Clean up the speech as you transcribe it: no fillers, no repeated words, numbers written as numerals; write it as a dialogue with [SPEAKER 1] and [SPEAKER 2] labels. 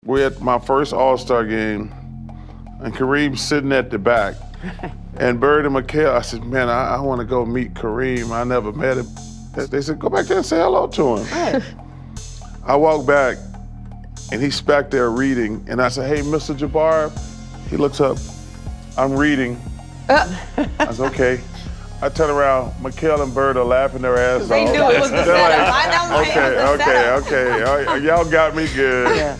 [SPEAKER 1] we're at my first All-Star game, and Kareem's sitting at the back. And Bird and McHale, I said, man, I want to go meet Kareem. I never met him. They said, go back there and say hello to him.
[SPEAKER 2] Right.
[SPEAKER 1] I walk back, and he's back there reading, and I said, hey, Mr. Jabbar. He looks up, I'm reading. I said, okay. I turn around, McHale and Bird are laughing their ass off.
[SPEAKER 2] They knew it was the setup. I know
[SPEAKER 1] okay, y'all got me good.
[SPEAKER 2] Yeah.